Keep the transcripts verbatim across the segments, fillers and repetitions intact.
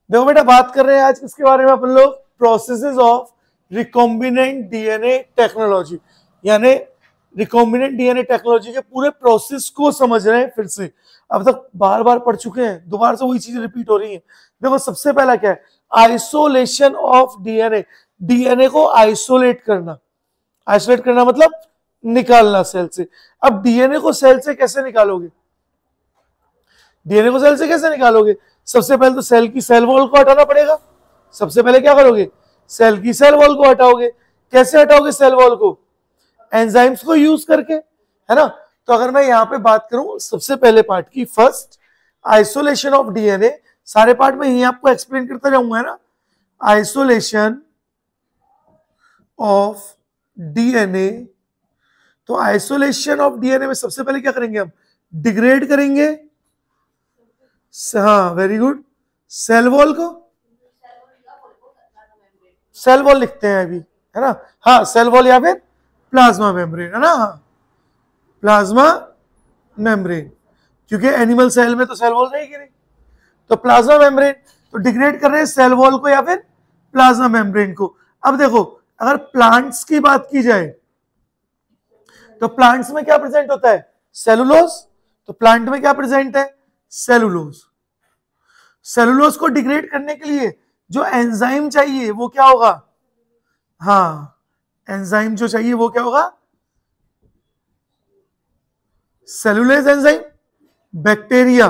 देखो बेटा, बात कर रहे हैं आज किसके बारे में अपन लोग, processes of recombinant DNA technology, यानी रिकॉम्बिनेंट डीएनए टेक्नोलॉजी के पूरे प्रोसेस को समझ रहे हैं फिर से। अब तक बार बार पढ़ चुके हैं, दोबारा से वही चीज रिपीट हो रही है। देखो सबसे पहला क्या है, आइसोलेशन ऑफ डीएनए, डीएनए को आइसोलेट करना। आइसोलेट करना मतलब निकालना सेल से। अब डीएनए को सेल से कैसे निकालोगे, डीएनए को सेल से कैसे निकालोगे, सबसे पहले तो सेल की सेल वॉल को हटाना पड़ेगा। सबसे पहले क्या करोगे, सेल की सेल वॉल को हटाओगे। कैसे हटाओगे सेल वॉल को, एंजाइम्स को यूज करके, है ना। तो अगर मैं यहां पे बात करूं सबसे पहले पार्ट की, फर्स्ट आइसोलेशन ऑफ डीएनए, सारे पार्ट में ही आपको एक्सप्लेन करता जाऊंगा, है ना। आइसोलेशन ऑफ डीएनए, तो आइसोलेशन ऑफ डीएनए में सबसे पहले क्या करेंगे हम, डिग्रेड करेंगे, हाँ वेरी गुड, सेल वॉल को, सेल वॉल लिखते हैं अभी, है ना। हाँ सेल वॉल या फिर प्लाज्मा मेम्ब्रेन, है ना। हाँ प्लाज्मा मेम्ब्रेन, क्योंकि एनिमल सेल में तो सेल वॉल रहेगी नहीं, तो प्लाज्मा मेम्ब्रेन। तो डिग्रेड कर रहे हैं सेल वॉल को या फिर प्लाज्मा मेम्ब्रेन को। अब देखो अगर प्लांट्स की बात की जाए तो प्लांट्स में क्या प्रेजेंट होता है, सेलुलोज। तो प्लांट में क्या प्रेजेंट है, सेलुलोज। सेलुलोज को डिग्रेड करने के लिए जो एंजाइम चाहिए वो क्या होगा, हाँ एंजाइम जो चाहिए वो क्या होगा, सेलुलेज एंजाइम। बैक्टीरिया,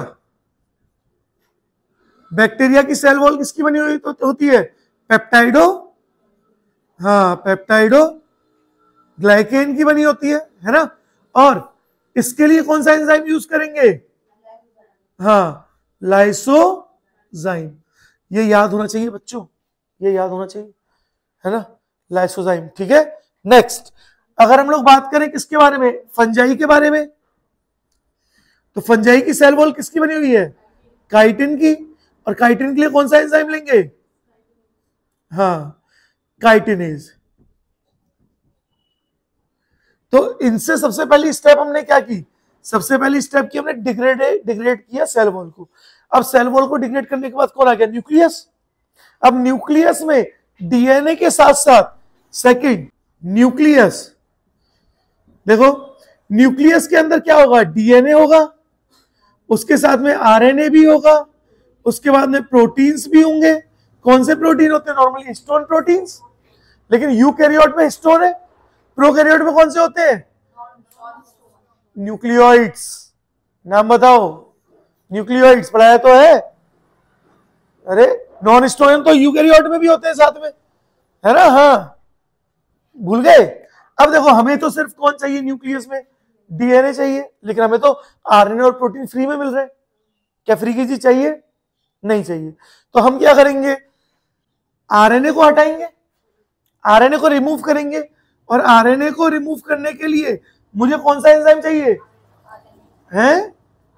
बैक्टीरिया की सेल वॉल किसकी बनी हुई तो होती है, पेप्टाइडो, हाँ पेप्टाइडो ग्लाइकेन की बनी होती है, है ना। और इसके लिए कौन सा एंजाइम यूज करेंगे, हाँ लाइसोजाइम। ये याद होना चाहिए बच्चों, ये याद होना चाहिए, है ना, लाइसोजाइम। ठीक है, नेक्स्ट अगर हम लोग बात करें किसके बारे में, फंजाई के बारे में, तो फंजाई की सेल वॉल किसकी बनी हुई है, काइटिन की। और काइटिन के लिए कौन सा एंजाइम लेंगे, हाँ काइटिनेज। तो इनसे सबसे पहली स्टेप हमने क्या की, सबसे पहली स्टेप की हमने डिग्रेड डिग्रेड किया सेल वॉल को। अब सेल वॉल को डिग्रेड करने के बाद कौन आ गया, न्यूक्लियस। अब न्यूक्लियस में डीएनए के साथ साथ सेकंड न्यूक्लियस, देखो न्यूक्लियस के अंदर क्या होगा, डीएनए होगा, उसके साथ में आरएनए भी होगा, उसके बाद में प्रोटीन्स भी होंगे। कौन से प्रोटीन होते हैं, नॉर्मली हिस्टोन प्रोटीन्स, लेकिन यूकैरियोट में हिस्टोन है, प्रोकैरियोट में कौन से होते हैं, न्यूक्लियोइड्स। नाम बताओ, न्यूक्लियोइड्स पढ़ाया तो है, अरे नॉन हिस्टोन तो यूकैरियोट में भी होते हैं साथ में, है ना, हाँ भूल गए। अब देखो हमें तो सिर्फ कौन चाहिए न्यूक्लियस में, डीएनए चाहिए, लेकिन हमें तो आरएनए और प्रोटीन फ्री में मिल रहे हैं। क्या फ्री की चीज चाहिए, नहीं चाहिए। तो हम क्या करेंगे, आरएनए को हटाएंगे, आरएनए को रिमूव करेंगे। और आरएनए को रिमूव करने के लिए मुझे कौन सा एंजाइम चाहिए, हैं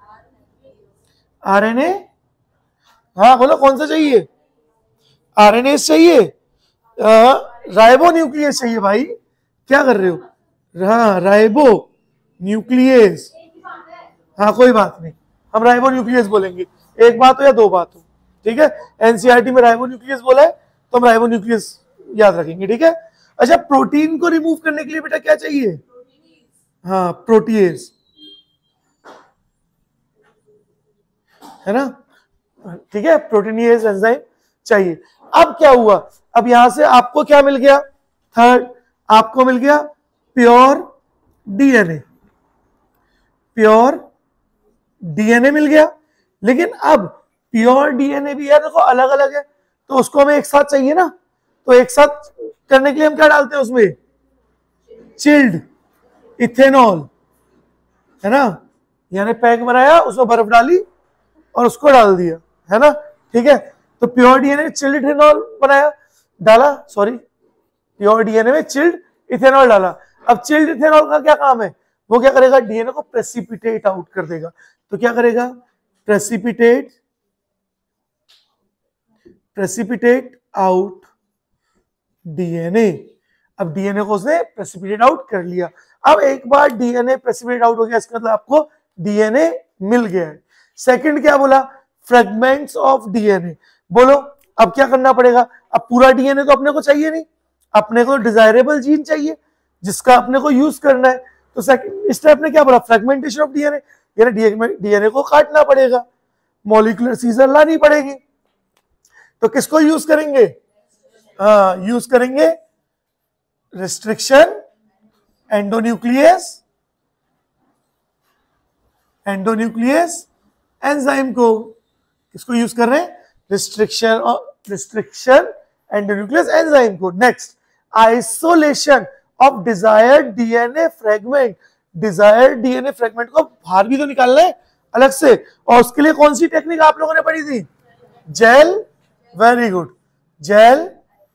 आरएनए, हाँ बोलो कौन सा चाहिए, आरएनए चाहिए, राइबो न्यूक्लियस चाहिए भाई, क्या कर रहे हो, हाँ राइबो न्यूक्लियस, हाँ कोई बात नहीं, हम राइबो न्यूक्लियस बोलेंगे, एक बात हो या दो बात हो, ठीक है। एनसीईआरटी में राइबो न्यूक्लियस बोला है तो हम राइबो न्यूक्लियस याद रखेंगे, ठीक है। अच्छा प्रोटीन को रिमूव करने के लिए बेटा क्या चाहिए, हाँ प्रोटीएज, है ना, ठीक है, प्रोटीनिएज एंजाइम चाहिए। अब क्या हुआ, अब यहां से आपको क्या मिल गया, थर्ड आपको मिल गया प्योर डीएनए, प्योर डीएनए मिल गया। लेकिन अब प्योर डीएनए भी है देखो अलग अलग है, तो उसको हमें एक साथ चाहिए ना, तो एक साथ करने के लिए हम क्या डालते हैं उसमें, चिल्ड इथेनॉल, है ना, यानी पैक बनाया उसमें बर्फ डाली और उसको डाल दिया, है ना, ठीक है। तो प्योर डीएनए चिल्ड इथेनॉल बनाया, डाला, सॉरी प्योर डीएनए में चिल्ड इथेनॉल डाला। अब चिल्ड इथेनॉल का क्या काम है, वो क्या करेगा, डीएनए को प्रेसिपिटेट आउट कर देगा। तो क्या करेगा, प्रेसिपिटेट प्रेसिपिटेट आउट डीएनए। अब डीएनए को उसने प्रेसिपिटेट आउट कर लिया। अब एक बार डीएनए प्रेसिपिटेट आउट हो गया, इसका मतलब आपको डीएनए मिल गया है। सेकंड क्या बोला, फ्रेगमेंट्स ऑफ डीएनए, बोलो अब क्या करना पड़ेगा, अब पूरा डीएनए तो अपने को चाहिए नहीं, अपने को डिजायरेबल जीन चाहिए जिसका अपने को यूज करना है। तो सेकंड स्टेप ने क्या बोला, फ्रेगमेंटेशन ऑफ डीएनए, यानी डीएनए को काटना पड़ेगा, मॉलिक्यूलर सीजर लानी पड़ेगी। तो किसको यूज करेंगे, हाँ यूज करेंगे रिस्ट्रिक्शन एंडोन्यूक्लियस एंडोन्यूक्लियस एंजाइम को, किसको यूज कर रहे हैं, रिस्ट्रिक्शन और रिस्ट्रिक्शन एंडोन्यूक्लियस एंजाइम को। Next, isolation of desired DNA fragment, desired DNA fragment को बाहर भी तो निकालना है अलग से, और उसके लिए कौन सी टेक्निक आप लोगों ने पढ़ी थी, gel, very good, gel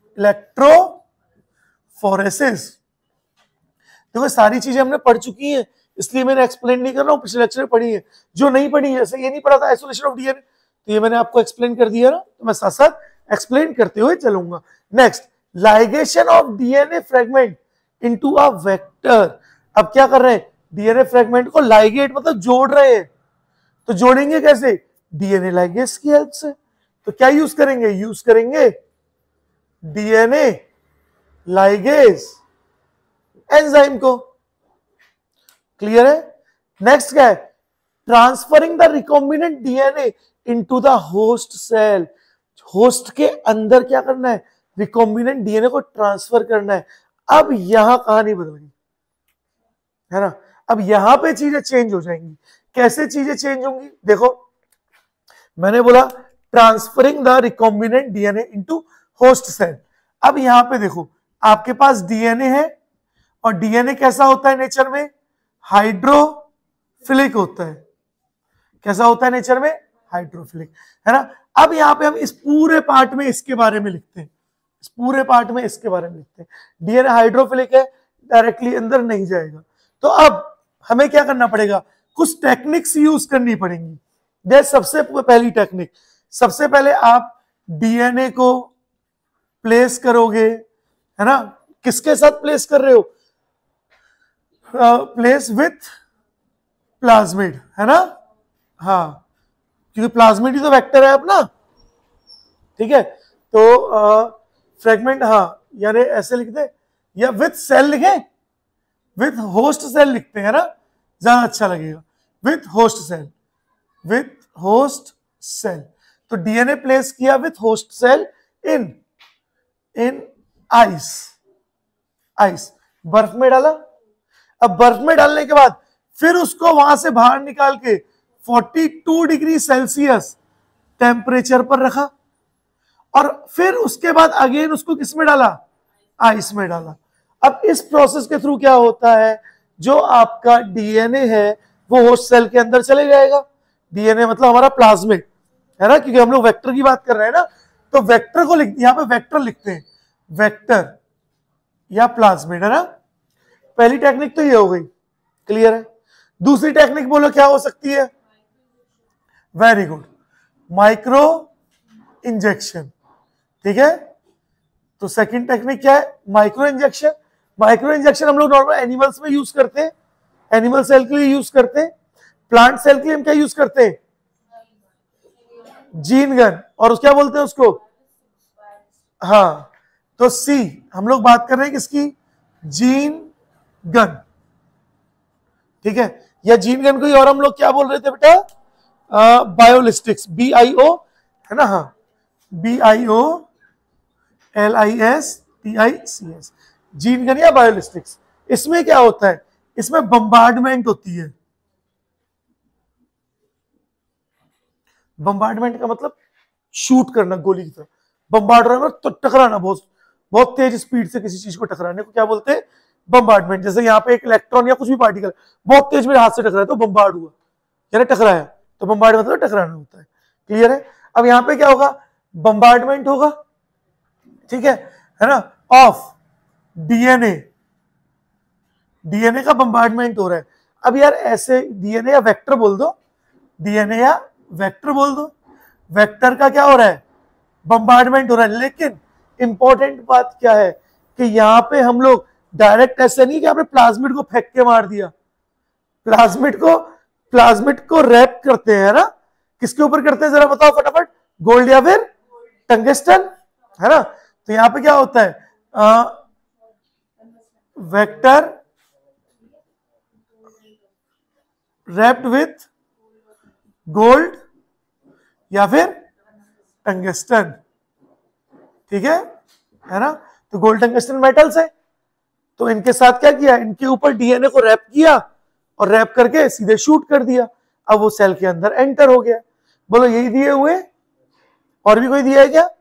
electrophoresis. देखो सारी चीजें हमने पढ़ चुकी हैं, इसलिए मैंने एक्सप्लेन नहीं कर रहा हूं, पिछले लेक्चर में पढ़ी है। जो नहीं पढ़ी है, जैसे ये नहीं पढ़ा था आइसोलेशन ऑफ डीएनए, तो ये मैंने आपको एक्सप्लेन कर दिया ना, तो मैं साथ साथ एक्सप्लेन करते हुए चलूंगा। Next, ligation of DNA fragment into a vector. अब क्या कर रहे हैं, डीएनए फ्रेगमेंट को लाइगेट मतलब जोड़ रहे हैं, तो जोड़ेंगे कैसे, डीएनए लाइगेस की हेल्प से। तो क्या यूज करेंगे, यूज करेंगे डीएनए लाइगेस एंजाइम को। क्लियर है। नेक्स्ट क्या है, transferring the recombinant DNA into the host cell, host के अंदर क्या करना है, रिकॉम्बिनेंट डीएनए को ट्रांसफर करना है। अब यहां कहानी बदल गई है ना, अब यहां पे चीजें चेंज हो जाएंगी। कैसे चीजें चेंज होंगी, देखो मैंने बोला transferring the recombinant DNA into host cell. अब यहां पे देखो आपके पास डीएनए है, और डीएनए कैसा होता है नेचर में, हाइड्रोफिलिक होता है। कैसा होता है नेचर में, हाइड्रोफिलिक, है ना। अब यहां पे हम इस पूरे पार्ट में इसके बारे में लिखते हैं, इस पूरे पार्ट में इसके बारे में लिखते हैं। डीएनए हाइड्रोफिलिक है, डायरेक्टली अंदर नहीं जाएगा। तो अब हमें क्या करना पड़ेगा, कुछ टेक्निक्स यूज करनी पड़ेंगी। जैसे सबसे पहली टेक्निक, सबसे पहले आप डीएनए को प्लेस करोगे, है ना, किसके साथ प्लेस कर रहे हो, प्लेस विथ प्लाज्मिड, है ना, हाँ क्योंकि प्लाज्मिड ही तो वेक्टर है अपना, ठीक है। तो फ्रेगमेंट, हाँ यानी ऐसे लिखते, या विथ सेल लिखे, विथ होस्ट सेल लिखते हैं ना, ज्यादा अच्छा लगेगा, with host cell, with host cell. तो डीएनए प्लेस किया with host cell in in ice, ice बर्फ में डाला। अब बर्फ में डालने के बाद फिर उसको वहां से बाहर निकाल के बयालीस डिग्री सेल्सियस टेम्परेचर पर रखा, और फिर उसके बाद अगेन उसको किस में डाला, आइस में डाला। अब इस प्रोसेस के थ्रू क्या होता है, जो आपका डीएनए है वो होस्ट सेल के अंदर चले जाएगा। डीएनए मतलब हमारा प्लाज्मिड, है ना, क्योंकि हम लोग वेक्टर की बात कर रहे हैं ना, तो वेक्टर को लिख, यहां पे वेक्टर लिखते हैं, वेक्टर या प्लाज्मिड, है ना। पहली टेक्निक तो ये हो गई, क्लियर है। दूसरी टेक्निक बोलो क्या हो सकती है, वेरी गुड, माइक्रो इंजेक्शन, ठीक है। तो सेकंड टेक्निक क्या है, माइक्रो इंजेक्शन। माइक्रो इंजेक्शन हम लोग नॉर्मल एनिमल्स में यूज करते हैं, एनिमल सेल के लिए यूज करते हैं। प्लांट सेल के लिए हम क्या यूज करते हैं, जीन गन, और उस क्या बोलते हैं उसको, हाँ तो सी, हम लोग बात कर रहे हैं किसकी, जीन गन, ठीक है। या जीन गन को ही और हम लोग क्या बोल रहे थे बेटा, बायोलिस्टिक्स, बी आई ओ, है ना, हाँ B I O L I S T I C S, gene gun या बायोलिस्टिक्स। इसमें क्या होता है, इसमें बम्बार्डमेंट होती है। बम्बार्डमेंट का मतलब शूट करना, गोली की तरह बम्बार्ड रहा तो टकराना, बहुत बहुत तेज स्पीड से किसी चीज को टकराने को क्या बोलते हैं, बम्बार्डमेंट। जैसे यहाँ पे एक इलेक्ट्रॉन या कुछ भी पार्टिकल बहुत तेज मेरे हाथ से टकराया तो बम्बार्ड हुआ, यानी टकराया, तो बम्बार्ड मतलब टकराना होता है, क्लियर है। अब यहाँ पे क्या होगा, बम्बार्डमेंट होगा, ठीक है है ना, ऑफ डीएनए, डीएनए का बम्बार्डमेंट हो रहा है। अब यार ऐसे डीएनए या वेक्टर बोल दो, डीएनए या वेक्टर बोल दो, वेक्टर का क्या हो रहा है, बम्बार्डमेंट हो रहा है। लेकिन इंपॉर्टेंट बात क्या है कि यहाँ पे हम लोग डायरेक्ट ऐसे नहीं कि आपने प्लाज्मिड को फेंक के मार दिया, प्लाज्मिड को प्लाज्मिड को रैप करते हैं ना, किसके ऊपर करते हैं जरा बताओ फटाफट, गोल्ड या फिर टंगस्टन, है ना। तो यहां पे क्या होता है, वेक्टर रैप्ड विथ गोल्ड या फिर टंगस्टन, ठीक है है ना। तो गोल्ड टंगस्टन मेटल्स है, तो इनके साथ क्या किया, इनके ऊपर डीएनए को रैप किया और रैप करके सीधे शूट कर दिया, अब वो सेल के अंदर एंटर हो गया। बोलो यही दिए हुए, और भी कोई दिया है क्या?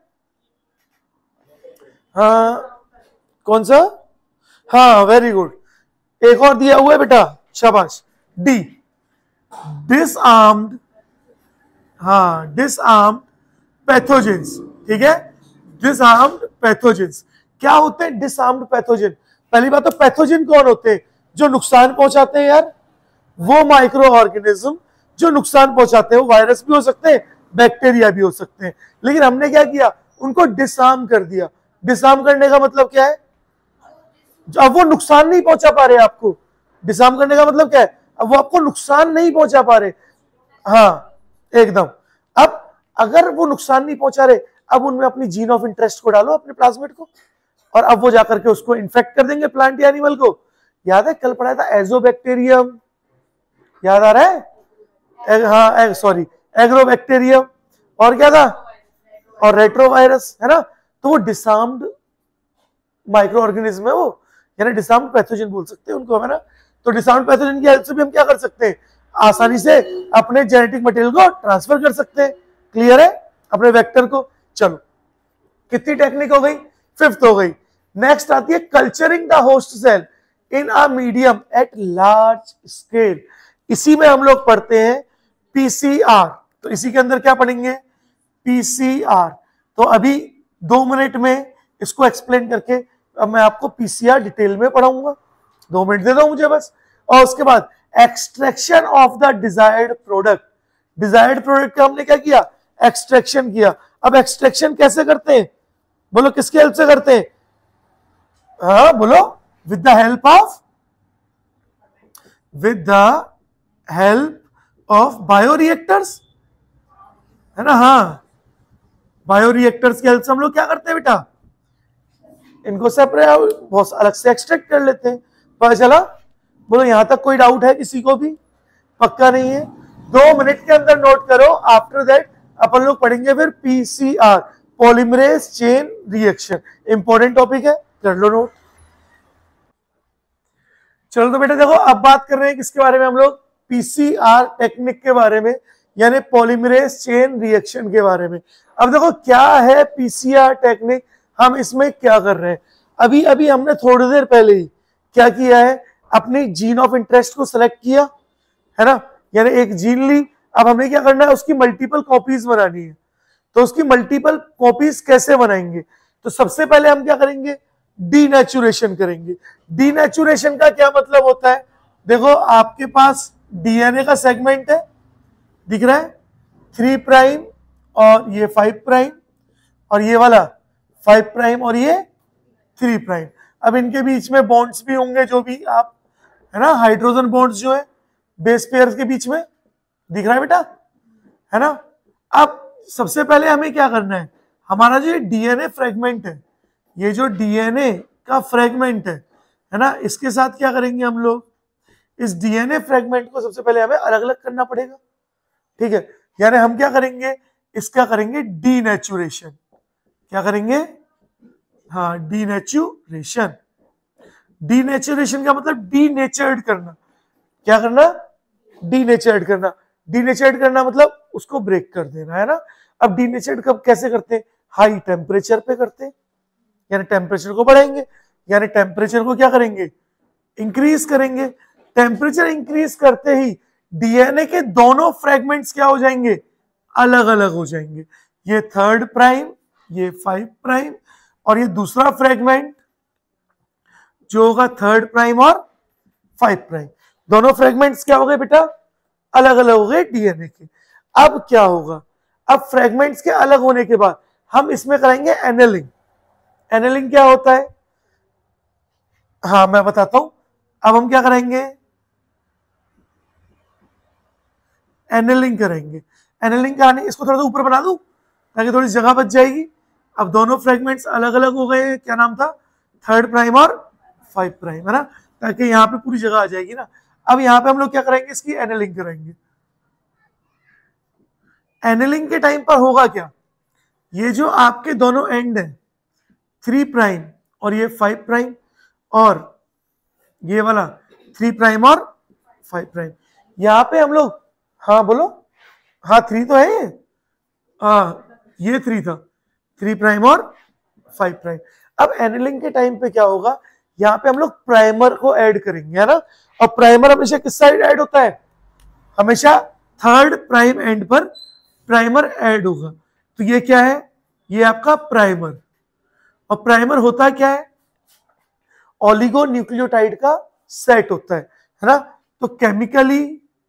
हाँ कौन सा? हाँ वेरी गुड, एक और दिया हुआ है बेटा, शाबाश, डी, डिसआर्म्ड, हाँ डिसआर्म्ड पैथोजेंस, ठीक है, डिसआर्म्ड पैथोजेंस। क्या होते हैं डिसआर्म्ड पैथोजन? पहली बात तो पैथोजन कौन होते हैं? जो नुकसान पहुंचाते हैं यार, वो माइक्रो ऑर्गेनिज्म जो नुकसान पहुंचाते हैं, वो वायरस भी हो सकते हैं, बैक्टीरिया भी हो सकते हैं, लेकिन हमने क्या किया, उनको डिसआर्म कर दिया। डिसआर्म करने का मतलब क्या है? अब वो नुकसान नहीं पहुंचा पा रहे आपको। डिसआर्म करने का मतलब क्या है? अब वो आपको नुकसान नहीं पहुंचा पा रहे, हाँ एकदम। अब अगर वो नुकसान नहीं पहुंचा रहे, अब उनमें अपनी जीन ऑफ इंटरेस्ट को डालो, अपने प्लाज्मिड को, और अब वो जाकर के उसको इन्फेक्ट कर देंगे प्लांट या एनिमल को। याद है कल पढ़ाया था एजोबैक्टीरियम, याद आ रहा है? एग, हाँ सॉरी एग्रोबैक्टीरियम, और क्या था, और रेट्रोवायरस, है ना। तो वो डिसआर्म्ड माइक्रो ऑर्गेनिज्म है वो, यानी डिसआर्म्ड पैथोजन बोल सकते हैं उनको, है ना। तो डिसआर्म्ड पैथोजन की हेल्प से भी हम क्या कर सकते हैं, आसानी से अपने जेनेटिक मटेरियल को ट्रांसफर कर सकते हैं। क्लियर है? अपने वेक्टर को। चलो कितनी टेक्निक हो गई? फिफ्थ हो गई। नेक्स्ट आती है culturing the host cell in a medium at large scale. इसी में हम लोग पढ़ते हैं पीसीआर। तो इसी के अंदर क्या पढ़ेंगे? पीसीआर। तो अभी दो मिनट में इसको एक्सप्लेन करके अब मैं आपको पीसीआर डिटेल में पढ़ाऊंगा। दो मिनट दे दो मुझे बस। और उसके बाद extraction of the desired product. Desired product का हमने क्या किया? एक्सट्रैक्शन किया। अब एक्सट्रैक्शन कैसे करते हैं? बोलो किसकी हेल्प से करते हैं? हाँ बोलो, with the help of with the help of bioreactors, है ना। हाँ बायोरिएक्टर्स की हेल्प से हम लोग क्या करते हैं बेटा? इनको सेपरेट बहुत अलग से एक्सट्रैक्ट कर लेते हैं। पता चला? बोलो यहां तक कोई डाउट है किसी को भी? पक्का नहीं है? दो मिनट के अंदर नोट करो। आफ्टर दैट अपन लोग पढ़ेंगे फिर PCR, polymerase chain reaction. Important topic है, कर लो नोट। चलो तो बेटा देखो, अब बात कर रहे हैं किसके बारे में हम लोग? पीसीआर टेक्निक के बारे में, यानी पॉलीमरेज चेन रिएक्शन के बारे में। अब देखो क्या है पीसीआर टेक्निक, हम इसमें क्या कर रहे हैं। अभी अभी हमने थोड़ी देर पहले ही क्या किया है, अपनी जीन ऑफ इंटरेस्ट को सिलेक्ट किया, है ना, यानी एक जीन ली। अब हमें क्या करना है, उसकी मल्टीपल कॉपीज बनानी है। तो उसकी मल्टीपल कॉपीज कैसे बनाएंगे? तो सबसे पहले हम क्या करेंगे? डीनेचुरेशन करेंगे। डीनेचुरेशन का क्या मतलब होता है? देखो आपके पास डीएनए का सेगमेंट है, दिख रहा है, थ्री प्राइम और ये फाइव प्राइम, और ये वाला फाइव प्राइम और ये थ्री प्राइम। अब इनके बीच में बॉन्ड्स भी होंगे, जो भी आप, है ना, हाइड्रोजन बॉन्ड्स जो है बेस पेयर्स के बीच में, दिख रहा है बेटा, है ना। अब सबसे पहले हमें क्या करना है, हमारा जो डीएनए फ्रेगमेंट है, ये जो डीएनए का फ्रेगमेंट है है ना, इसके साथ क्या करेंगे हम लोग? इस डीएनए फ्रेगमेंट को सबसे पहले हमें अलग अलग करना पड़ेगा, ठीक है। यानी हम क्या करेंगे, इसका करेंगे डीनेचुरेशन। क्या करेंगे? हाँ डीनेचुरेशन। डीनेचुरेशन का मतलब डीनेचर्ड करना। क्या करना? डीनेचर्ड करना। डीनेचर्ड करना मतलब उसको ब्रेक कर देना, है ना। अब डीनेचर्ड कब कैसे करते हैं? हाई टेम्परेचर पे करते हैं, यानी टेम्परेचर को बढ़ाएंगे, यानी टेम्परेचर को क्या करेंगे? इंक्रीज करेंगे। टेम्परेचर इंक्रीज करते ही डीएनए के दोनों फ्रेगमेंट्स क्या हो जाएंगे? अलग अलग हो जाएंगे। ये थर्ड प्राइम, ये फाइव प्राइम, और ये दूसरा फ्रेगमेंट जो होगा थर्ड प्राइम और फाइव प्राइम। दोनों फ्रेगमेंट्स क्या हो गए बेटा? अलग अलग हो गए डीएनए के। अब क्या होगा? अब फ्रेगमेंट्स के अलग होने के बाद हम इसमें करेंगे एनेलिंग। एनेलिंग क्या होता है? हाँ मैं बताता हूं। अब हम क्या करेंगे? एनेलिंग करेंगे। एनेलिंग का, इसको थोड़ा सा ऊपर बना दूं ताकि थोड़ी जगह बच जाएगी। अब दोनों फ्रेगमेंट्स अलग अलग हो गए हैं, क्या नाम था, थर्ड प्राइम और फाइव प्राइम, है ना, ताकि यहाँ पे पूरी जगह आ जाएगी ना। अब यहाँ पे हम लोग क्या करेंगे, इसकी एनालिंग कराएंगे। एनालिंग के टाइम पर होगा क्या, ये जो आपके दोनों एंड है थ्री प्राइम और ये फाइव प्राइम, और ये वाला थ्री प्राइम और फाइव प्राइम, यहाँ पे हम लोग, हाँ बोलो, हाँ थ्री तो है ये, हाँ ये थ्री था, थ्री प्राइम और फाइव प्राइम। अब एनालिंग के टाइम पे क्या होगा, यहाँ पे हम लोग प्राइमर को ऐड करेंगे, है ना, और प्राइमर हमेशा किस साइड ऐड होता है, हमेशा थर्ड प्राइम एंड पर प्राइमर ऐड होगा। तो ये क्या है, ये आपका प्राइमर, और प्राइमर होता क्या है, ओलिगो न्यूक्लियोटाइड का सेट होता है है ना। तो chemically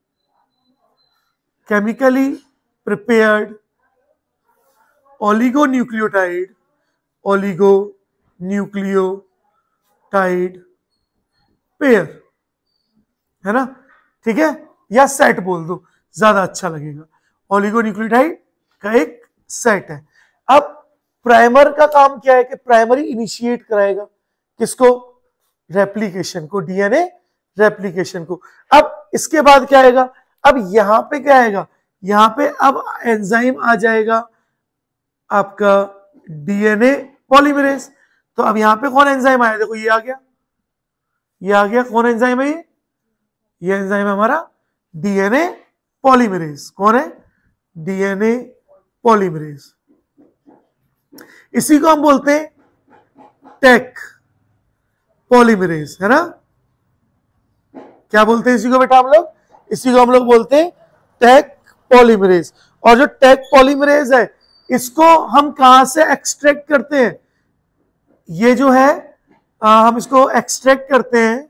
chemically prepared oligo nucleotide oligo nucleotide pair, है ना, ठीक है, या सेट बोल दो ज्यादा अच्छा लगेगा। ओलिगो न्यूक्लियोटाइड का एक सेट है। अब प्राइमर का काम क्या है कि प्राइमरी इनिशिएट कराएगा किसको, रेप्लिकेशन को, डीएनए रेप्लिकेशन को। अब इसके बाद क्या आएगा, अब यहां पे क्या आएगा, यहां पे अब एंजाइम आ जाएगा आपका डीएनए पॉलीमरेज। तो अब यहां पे कौन एंजाइम आया, देखो ये आ गया, ये आ गया, कौन एंजाइम है ये, ये एंजाइम है हमारा डीएनए पॉलीमरेज। कौन है, डीएनए पॉलीमरेज। इसी को हम बोलते हैं टेक पॉलीमरेज, है ना। क्या बोलते हैं इसी को बेटा हम लोग, इसी को हम लोग बोलते हैं टेक पॉलीमरेज। और जो टेक पॉलीमरेज है इसको हम कहां से एक्सट्रैक्ट करते हैं, ये जो है आ, हम इसको एक्सट्रैक्ट करते हैं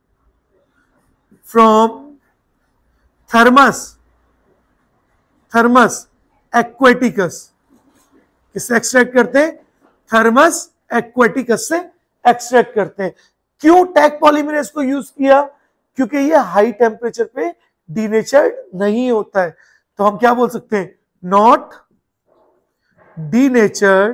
फ्रॉम थर्मस थर्मस एक्वेटिकस। किससे एक्सट्रैक्ट करते हैं, थर्मस एक्वेटिकस से एक्सट्रैक्ट करते हैं। क्यों टेक पॉलीमरेज को यूज किया, क्योंकि ये हाई टेम्परेचर पे डीनेचर्ड नहीं होता है। तो हम क्या बोल सकते हैं, नॉट डीनेचर्ड,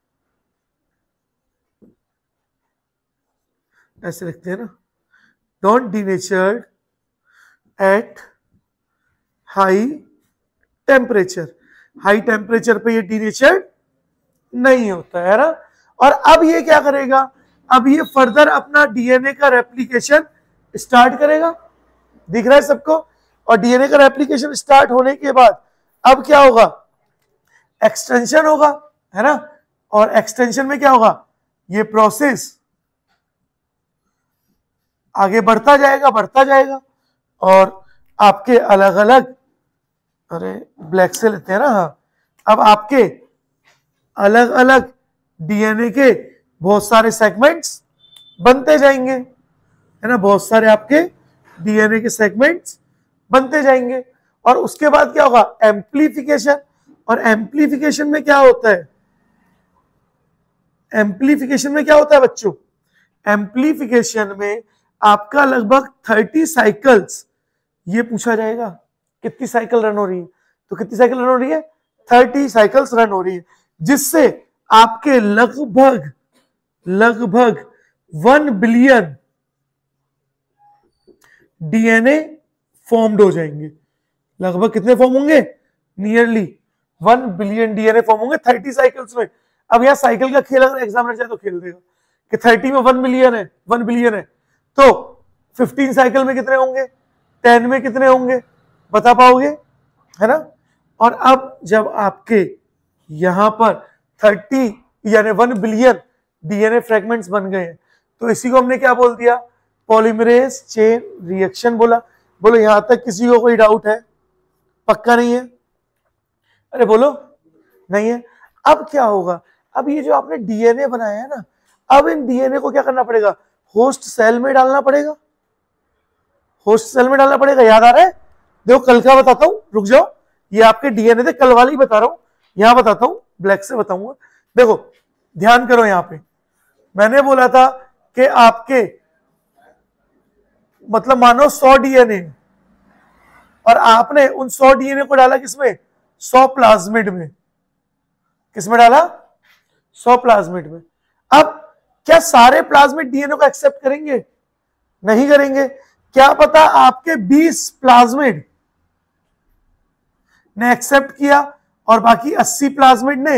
ऐसे लिखते हैं ना, not denatured at high temperature. High temperature पे ये डीनेचर्ड नहीं होता है ना। और अब ये क्या करेगा, अब ये फर्दर अपना डीएनए का रेप्लिकेशन स्टार्ट करेगा, दिख रहा है सबको। और डीएनए का रेप्लिकेशन स्टार्ट होने के बाद अब क्या होगा, एक्सटेंशन होगा, है ना। और एक्सटेंशन में क्या होगा, ये प्रोसेस आगे बढ़ता जाएगा बढ़ता जाएगा और आपके अलग अलग, अरे ब्लैक से लेते हैं ना, हाँ, अब आपके अलग अलग डीएनए के बहुत सारे सेगमेंट्स बनते जाएंगे, है ना, बहुत सारे आपके डीएनए के सेगमेंट्स बनते जाएंगे। और उसके बाद क्या होगा, एम्प्लीफिकेशन। और एम्प्लीफिकेशन में क्या होता है, एम्प्लीफिकेशन में क्या होता है बच्चों, एम्प्लीफिकेशन में आपका लगभग थर्टी साइकिल्स, ये पूछा जाएगा कितनी साइकिल रन हो रही है, तो कितनी साइकिल रन हो रही है, थर्टी साइकिल्स रन हो रही है, जिससे आपके लगभग लगभग वन बिलियन डीएनए फॉर्म्ड हो जाएंगे। लगभग कितने फॉर्म होंगे, nearly one billion DNA form होंगे थर्टी साइकिल्स में। अब यहां साइकिल का खेल अगर एग्जामिनर चाहे तो खेल देगा कि थर्टी में वन मिलियन है, वन बिलियन है, तो फिफ्टीन साइकिल में कितने होंगे, टेन में कितने होंगे, बता पाओगे, है ना। और अब जब आपके यहां पर थर्टी यानी वन बिलियन डीएनए फ्रेगमेंट्स बन गए हैं, तो इसी को हमने क्या बोल दिया, पॉलीमरेज चेन रिएक्शन बोला। बोलो यहां तक किसी को कोई डाउट है, पक्का नहीं है, अरे बोलो नहीं है। अब क्या होगा, अब ये जो आपने डीएनए बनाया है ना, अब इन डीएनए को क्या करना पड़ेगा, होस्ट सेल में डालना पड़ेगा, होस्ट सेल में डालना पड़ेगा। याद आ रहा है, देखो कल का बताता हूं, रुक जाओ, ये आपके डीएनए थे, कल वाली बता रहा हूं, यहां बताता हूं, ब्लैक से बताऊंगा। देखो ध्यान करो, यहां पे मैंने बोला था कि आपके मतलब मानो सौ डीएनए और आपने उन सौ डीएनए को डाला किसमें, सौ प्लाज्मिड में। किसमें डाला, सौ प्लाज्मिड में। अब क्या सारे प्लाज्मिड डीएनए को एक्सेप्ट करेंगे? नहीं करेंगे। क्या पता आपके बीस प्लाज्मिड ने एक्सेप्ट किया और बाकी अस्सी प्लाज्मिड ने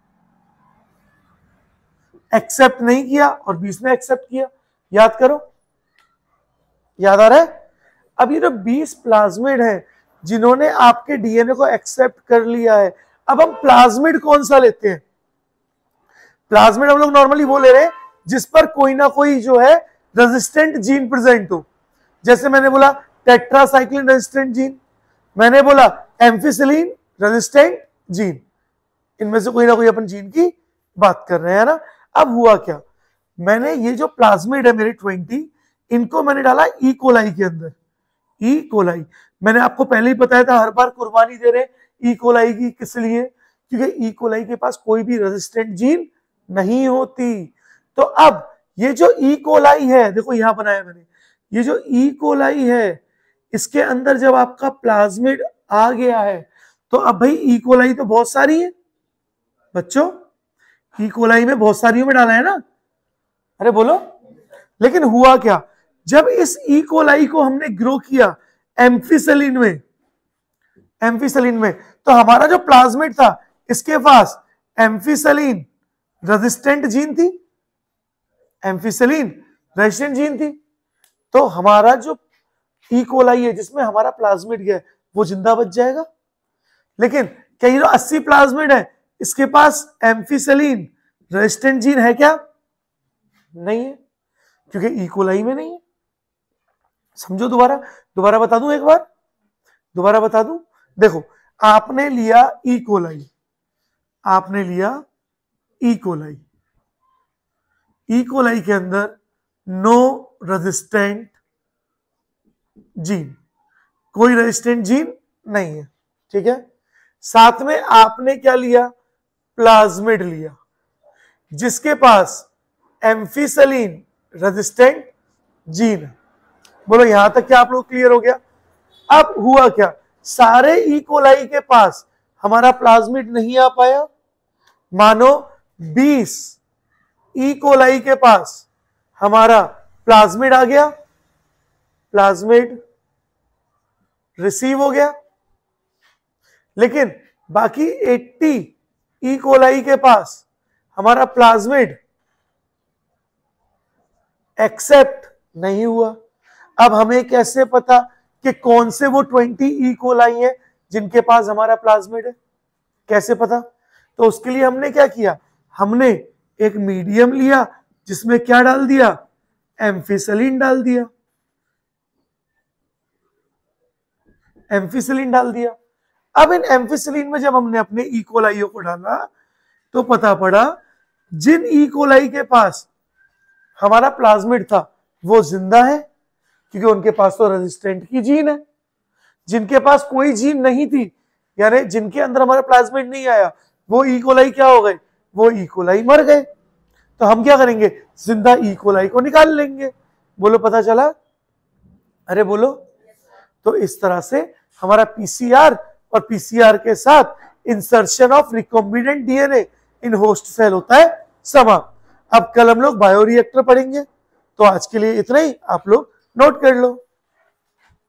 एक्सेप्ट नहीं किया और बीस ने एक्सेप्ट किया। याद करो, याद आ रहा है? अब ये जो बीस प्लाज्मिड है जिन्होंने आपके डीएनए को एक्सेप्ट कर लिया है, अब हम प्लाज्मिड कौन सा लेते हैं? प्लाज्मिड हम लोग नॉर्मली वो ले रहे हैं जिस पर कोई ना कोई जो है रेजिस्टेंट जीन प्रेजेंट हो। जैसे मैंने बोला टेट्रासाइक्लिन रेजिस्टेंट जीन, मैंने बोला एम्फिसिलिन रेजिस्टेंट जीन, इनमें से कोई ना कोई अपन जीन की बात कर रहे हैं ना। अब हुआ क्या, मैंने ये जो प्लाज्मिड है मेरे ट्वेंटी, इनको मैंने डाला ई कोलाई के अंदर। ई कोलाई मैंने आपको पहले ही बताया था, हर बार कुर्बानी दे रहे ई कोलाई की। किस लिए? क्योंकि ई कोलाई के पास कोई भी रेजिस्टेंट जीन नहीं होती। तो अब ये जो ई कोलाई है, देखो यहां बनाया मैंने, ये जो ई कोलाई है इसके अंदर जब आपका प्लाज्मिड आ गया है तो अब भाई ई कोलाई तो बहुत सारी है बच्चों, ई कोलाई में बहुत सारी में डाला है ना। अरे बोलो, लेकिन हुआ क्या, जब इस ई कोलाई को हमने ग्रो किया एम्फिसिलिन में, एम्फिसिलिन में, तो हमारा जो प्लाज्मिड था इसके पास एम्फिसिलिन रेजिस्टेंट जीन थी, एम्फिसिलिन रेजिस्टेंट जीन थी। तो हमारा जो ई कोलाई है जिसमें हमारा प्लाज्मिड गया वो जिंदा बच जाएगा। लेकिन क्या ये जो अस्सी प्लाज्मिड है इसके पास एम्फिसिलिन रेजिस्टेंट जीन है क्या? नहीं है, क्योंकि ई कोलाई में नहीं है। समझो, दोबारा दोबारा बता दूं, एक बार दोबारा बता दूं। देखो, आपने लिया ई कोलाई, आपने लिया ई कोलाई, ई कोलाई के अंदर नो रेजिस्टेंट जीन, कोई रेजिस्टेंट जीन नहीं है, ठीक है। साथ में आपने क्या लिया? प्लाज्मिड लिया जिसके पास एम्फिसिलिन रेजिस्टेंट जीन है। बोलो यहां तक क्या आप लोग क्लियर हो गया? अब हुआ क्या, सारे ई कोलाई के पास हमारा प्लाज्मिड नहीं आ पाया। मानो बीस ई कोलाई के पास हमारा प्लाज्मिड आ गया, प्लाज्मिड रिसीव हो गया, लेकिन बाकी अस्सी ई कोलाई के पास हमारा प्लाज्मिड एक्सेप्ट नहीं हुआ। अब हमें कैसे पता कि कौन से वो बीस ई कोलाई है जिनके पास हमारा प्लाज्मिड है? कैसे पता? तो उसके लिए हमने क्या किया, हमने एक मीडियम लिया जिसमें क्या डाल दिया? एम्फिसिलिन डाल दिया, एम्फिसिलिन डाल दिया। अब इन एम्फिसिलिन में जब हमने अपने ई कोलाइयों को डाला तो पता पड़ा जिन ई कोलाई के पास हमारा प्लाज्मिड था वो जिंदा है, क्योंकि उनके पास तो रेजिस्टेंट की जीन है। जिनके पास कोई जीन नहीं थी, यानी जिनके अंदर हमारा प्लाज्मिड नहीं आया, वो ई कोलाई क्या हो गए? वो ई कोलाई मर गए। तो हम क्या करेंगे? जिंदा ई कोलाई को निकाल लेंगे। बोलो पता चला? अरे बोलो। तो इस तरह से हमारा पीसीआर और पीसीआर के साथ insertion of recombinant DNA in host cell होता है समाप्त। अब कल हम लोग बायोरिएक्टर पढ़ेंगे, तो आज के लिए इतना ही, आप लोग नोट कर लो।